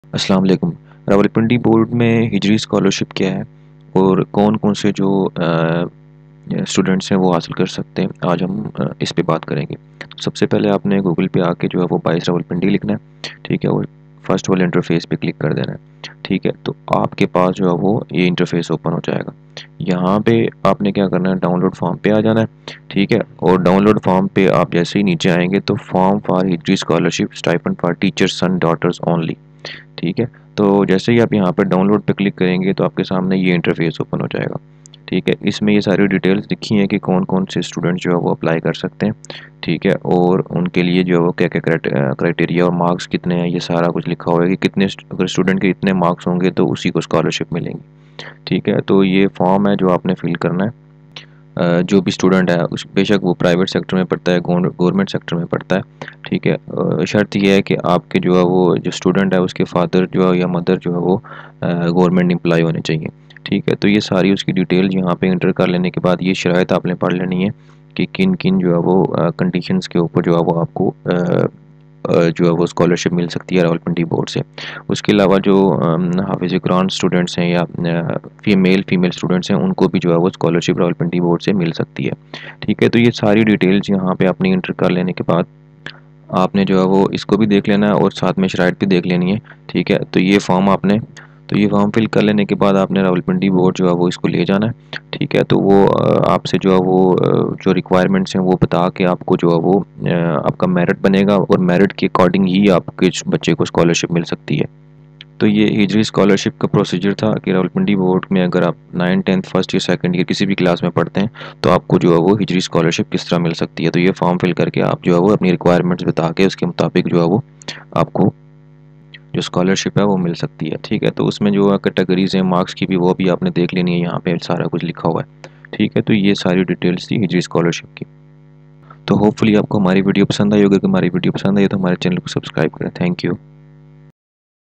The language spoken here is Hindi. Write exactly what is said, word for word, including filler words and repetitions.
अस्सलाम वालेकुम। रावलपिंडी बोर्ड में हिजरी स्कॉलरशिप क्या है और कौन कौन से जो स्टूडेंट्स हैं वो हासिल कर सकते हैं, आज हम अ, इस पे बात करेंगे। सबसे पहले आपने गूगल पे आके जो है वो बाईस रावलपिंडी लिखना है, ठीक है, और फर्स्ट वाले इंटरफेस पे क्लिक कर देना है, ठीक है। तो आपके पास जो है वो ये इंटरफेस ओपन हो जाएगा। यहाँ पे आपने क्या करना है, डाउनलोड फॉर्म पे आ जाना है, ठीक है। और डाउनलोड फॉर्म पे आप जैसे ही नीचे आएंगे तो फॉर्म फॉर हिजरी scholarship stipend for teachers son daughters only, ठीक है। तो जैसे ही आप यहाँ पर डाउनलोड पे क्लिक करेंगे तो आपके सामने ये इंटरफेस ओपन हो जाएगा, ठीक है। इसमें ये सारी डिटेल्स लिखी हैं कि कौन कौन से स्टूडेंट जो है वो अप्लाई कर सकते हैं, ठीक है। और उनके लिए जो है वो क्या क्या क्राइटेरिया और मार्क्स कितने हैं, ये सारा कुछ लिखा हुआ है कि कितने अगर स्टूडेंट के इतने मार्क्स होंगे तो उसी को स्कॉलरशिप मिलेंगी, ठीक है। तो ये फॉर्म है जो आपने फिल करना है। अ, जो भी स्टूडेंट है उस बेशक वो प्राइवेट सेक्टर में पढ़ता है, गवर्नमेंट सेक्टर में पढ़ता है, ठीक है। अ, शर्त यह है कि आपके जो है वो जो स्टूडेंट है उसके फादर जो है या मदर जो है वो गवर्नमेंट एम्प्लॉय होने चाहिए, ठीक है। तो ये सारी उसकी डिटेल यहाँ पे इंटर कर लेने के बाद ये शराइत आपने पढ़ लेनी है कि किन किन जो है वो कंडीशंस के ऊपर जो है वो आपको अ, अ, जो है वो स्कॉलरशिप मिल सकती है रावलपिंडी बोर्ड से। उसके अलावा जो हाफिज़ कुरान स्टूडेंट्स हैं या फीमेल फीमेल स्टूडेंट्स हैं उनको भी जो है वो स्कॉलरशिप रावलपिंडी बोर्ड से मिल सकती है, ठीक है। तो ये सारी डिटेल्स यहाँ पे अपनी इंटर कर लेने के बाद आपने जो है वो इसको भी देख लेना है और साथ में शराइत भी देख लेनी है, ठीक है। तो ये फॉर्म आपने तो ये फॉर्म फिल कर लेने के बाद आपने रावलपिंडी बोर्ड जो है वो इसको ले जाना है, ठीक है। तो वो अ, आपसे जो है वो अ, जो रिक्वायरमेंट्स हैं वो बता के आपको जो है वो अ, आपका मेरिट बनेगा और मेरिट के अकॉर्डिंग ही आपके बच्चे को स्कॉलरशिप मिल सकती है। तो ये हिजरी स्कॉलरशिप का प्रोसीजर था कि रावलपिंडी बोर्ड में अगर आप nine tenth first year second year किसी भी क्लास में पढ़ते हैं तो आपको जो है वो हिजरी स्कॉलरशिप किस तरह मिल सकती है। तो ये फॉर्म फिल करके आप जो है वो अपनी रिक्वायरमेंट्स बता के उसके मुताबिक जो है वो आपको जो स्कॉलरशिप है वो मिल सकती है, ठीक है। तो उसमें जो कैटेगरीज हैं मार्क्स की भी वो भी आपने देख लेनी है, यहाँ पे सारा कुछ लिखा हुआ है, ठीक है। तो ये सारी डिटेल्स थी हिजरी स्कॉलरशिप की। तो होपफुली आपको हमारी वीडियो पसंद आई होगी। अगर हमारी वीडियो पसंद आई तो हमारे चैनल को सब्सक्राइब करें। Thank you.